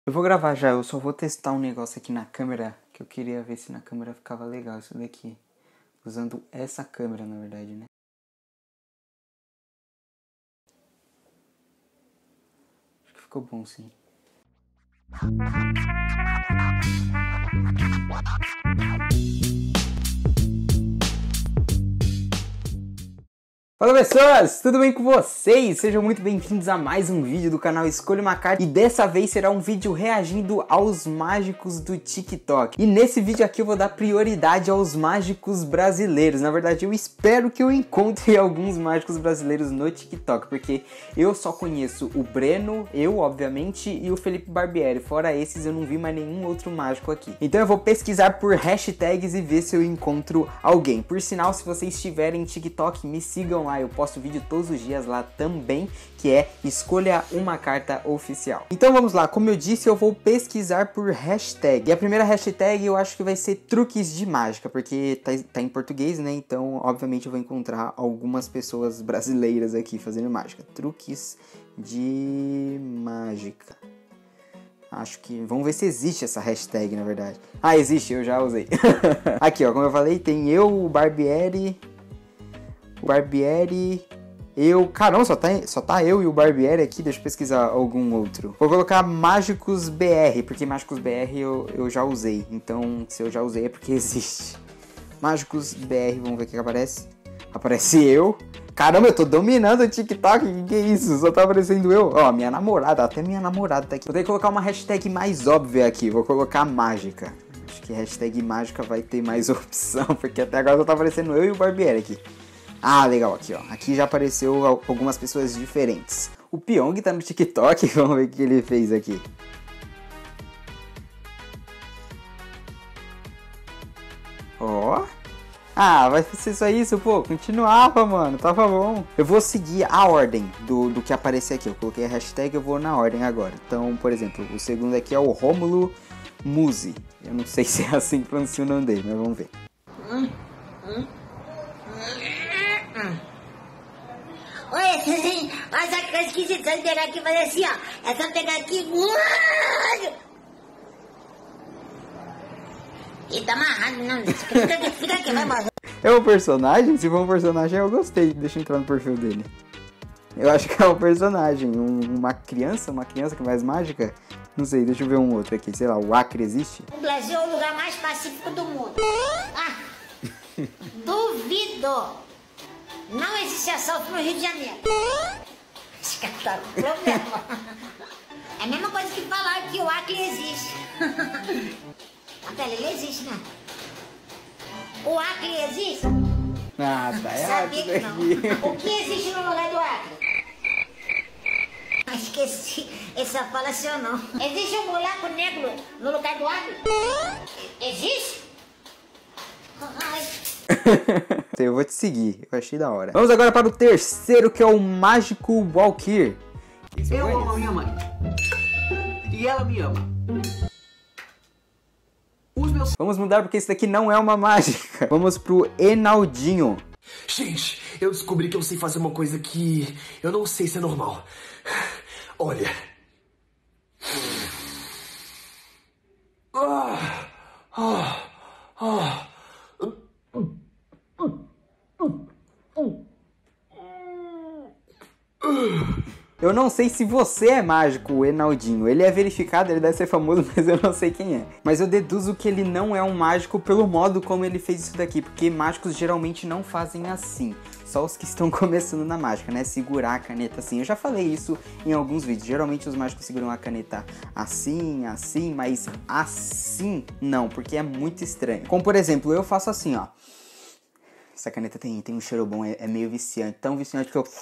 Eu vou gravar já, eu só vou testar um negócio aqui na câmera, que eu queria ver se na câmera ficava legal isso daqui. Usando essa câmera, na verdade, né? Acho que ficou bom, sim. Fala pessoas, tudo bem com vocês? Sejam muito bem-vindos a mais um vídeo do canal Escolha uma Carta. E dessa vez será um vídeo reagindo aos mágicos do TikTok. E nesse vídeo aqui eu vou dar prioridade aos mágicos brasileiros. Na verdade eu espero que eu encontre alguns mágicos brasileiros no TikTok, porque eu só conheço o Breno, eu obviamente, e o Felipe Barbieri. Fora esses eu não vi mais nenhum outro mágico aqui. Então eu vou pesquisar por hashtags e ver se eu encontro alguém. Por sinal, se vocês tiverem TikTok, me sigam lá. Eu posto vídeo todos os dias lá também, que é Escolha uma Carta Oficial. Então vamos lá, como eu disse, eu vou pesquisar por hashtag. E a primeira hashtag eu acho que vai ser truques de mágica, porque tá em português, né? Então, obviamente, eu vou encontrar algumas pessoas brasileiras aqui fazendo mágica. Truques de mágica. Acho que... Vamos ver se existe essa hashtag, na verdade. Ah, existe, eu já usei. Aqui, ó, como eu falei, tem eu, o Barbieri... eu... Caramba, só tá eu e o Barbieri aqui. Deixa eu pesquisar algum outro. Vou colocar Mágicos BR, porque Mágicos BR eu já usei. Então, se eu já usei é porque existe. Mágicos BR, vamos ver o que aparece. Aparece eu. Caramba, eu tô dominando o TikTok. Que é isso? Só tá aparecendo eu. Ó, minha namorada, até minha namorada tá aqui. Vou ter que colocar uma hashtag mais óbvia aqui. Vou colocar mágica. Acho que hashtag mágica vai ter mais opção, porque até agora só tá aparecendo eu e o Barbieri aqui. Ah, legal, aqui ó, aqui já apareceu algumas pessoas diferentes. O Pyong tá no TikTok, vamos ver o que ele fez aqui. Ó. Ah, vai ser só isso, pô, continuava, mano, tava bom. Eu vou seguir a ordem do que aparecer aqui, eu coloquei a hashtag, eu vou na ordem agora. Então, por exemplo, o segundo aqui é o Rômulo Muzi. Eu não sei se é assim que pronuncia o nome dele, mas vamos ver. Oi, essa coisa esquisita de pegar aqui e fazer assim, ó. É só pegar aqui. E tá amarrado, não. Fica aqui, vai embora. É um personagem? Se for um personagem, eu gostei. Deixa eu entrar no perfil dele. Eu acho que é um personagem. Uma criança que faz mágica? Não sei, deixa eu ver um outro aqui. Sei lá, o Acre existe? O Brasil é o lugar mais pacífico do mundo. Ah, duvido. Não existe assalto no Rio de Janeiro. Esse cara tá com problema. É a mesma coisa que falar que o Acre existe. A pele, ele existe, né? O Acre existe? Ah, tá errado. Sabia que não. O que existe no lugar do Acre? Esqueci. Ele só fala assim ou não. Existe um buraco negro no lugar do Acre? Existe? Ai. Eu vou te seguir, eu achei da hora. Vamos agora para o terceiro, que é o Mágico Valkyr. Eu amo a minha mãe. E ela me ama. Vamos mudar porque isso daqui não é uma mágica. Vamos pro Enaldinho. Gente, eu descobri que eu sei fazer uma coisa que eu não sei se é normal. Olha. Eu não sei se você é mágico, o Enaldinho. Ele é verificado, ele deve ser famoso, mas eu não sei quem é. Mas eu deduzo que ele não é um mágico pelo modo como ele fez isso daqui, porque mágicos geralmente não fazem assim. Só os que estão começando na mágica, né? Segurar a caneta assim. Eu já falei isso em alguns vídeos. Geralmente os mágicos seguram a caneta assim, assim, mas assim não, porque é muito estranho. Como por exemplo, eu faço assim, ó. Essa caneta tem um cheiro bom, é meio viciante. Tão viciante que eu...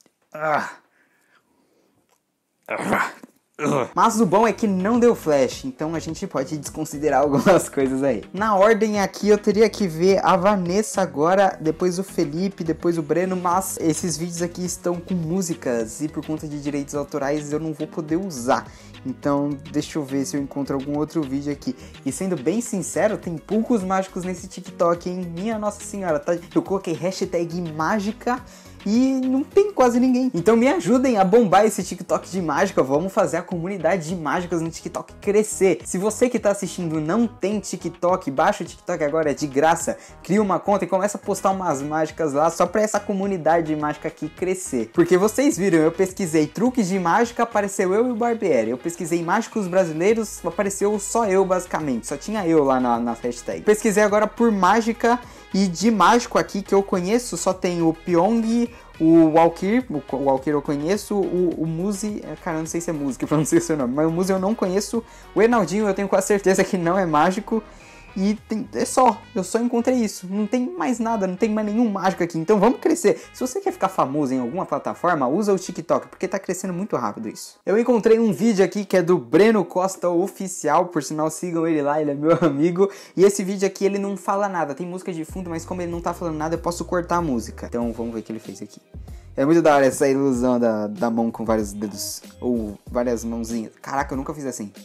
Mas o bom é que não deu flash, então a gente pode desconsiderar algumas coisas aí. Na ordem aqui eu teria que ver a Vanessa agora, depois o Felipe, depois o Breno, mas esses vídeos aqui estão com músicas e por conta de direitos autorais eu não vou poder usar. Então deixa eu ver se eu encontro algum outro vídeo aqui. E sendo bem sincero, tem poucos mágicos nesse TikTok, hein? Minha Nossa Senhora, tá? Eu coloquei hashtag mágica e não tem quase ninguém. Então me ajudem a bombar esse TikTok de mágica, vamos fazer a comunidade de mágicas no TikTok crescer. Se você que tá assistindo não tem TikTok, baixa o TikTok agora, é de graça, cria uma conta e começa a postar umas mágicas lá só pra essa comunidade de mágica aqui crescer. Porque vocês viram, eu pesquisei truques de mágica, apareceu eu e o Barbieri. Eu pesquisei mágicos brasileiros, apareceu só eu basicamente, só tinha eu lá na hashtag. Pesquisei agora por mágica e de mágico aqui que eu conheço, só tem o Pyong, o Walkir eu conheço, o Muzi, cara, não sei se é música, pra não sei o seu nome, mas o Muzi eu não conheço, o Enaldinho eu tenho quase certeza que não é mágico, e eu só encontrei isso, não tem mais nada, não tem mais nenhum mágico aqui, então vamos crescer. Se você quer ficar famoso em alguma plataforma, usa o TikTok, porque tá crescendo muito rápido isso. Eu encontrei um vídeo aqui que é do Breno Costa Oficial, por sinal sigam ele lá, ele é meu amigo, e esse vídeo aqui ele não fala nada, tem música de fundo, mas como ele não tá falando nada, eu posso cortar a música. Então vamos ver o que ele fez aqui. É muito da hora essa ilusão da mão com vários dedos, ou várias mãozinhas. Caraca, eu nunca fiz assim.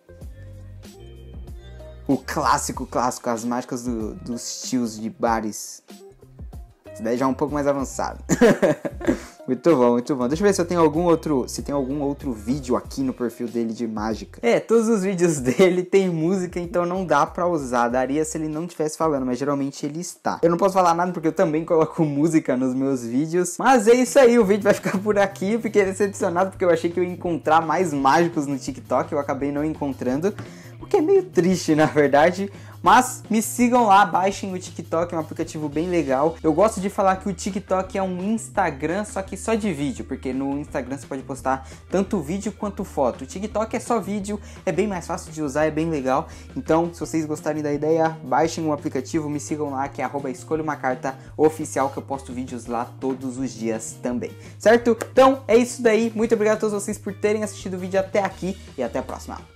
O clássico, as mágicas dos tios de bares. Isso daí já é um pouco mais avançado. Muito bom, muito bom. Deixa eu ver se eu tenho algum outro vídeo aqui no perfil dele de mágica. Todos os vídeos dele tem música, então não dá pra usar. Daria se ele não estivesse falando, mas geralmente ele está. Eu não posso falar nada porque eu também coloco música nos meus vídeos. Mas é isso aí, o vídeo vai ficar por aqui. Eu fiquei decepcionado porque eu achei que eu ia encontrar mais mágicos no TikTok. Eu acabei não encontrando. O que é meio triste, na verdade. Mas me sigam lá, baixem o TikTok, é um aplicativo bem legal. Eu gosto de falar que o TikTok é um Instagram, só que só de vídeo, porque no Instagram você pode postar tanto vídeo quanto foto. O TikTok é só vídeo, é bem mais fácil de usar, é bem legal. Então, se vocês gostarem da ideia, baixem o aplicativo, me sigam lá, que é @escolhaumacartaoficial, que eu posto vídeos lá todos os dias também, certo? Então, é isso daí. Muito obrigado a todos vocês por terem assistido o vídeo até aqui e até a próxima.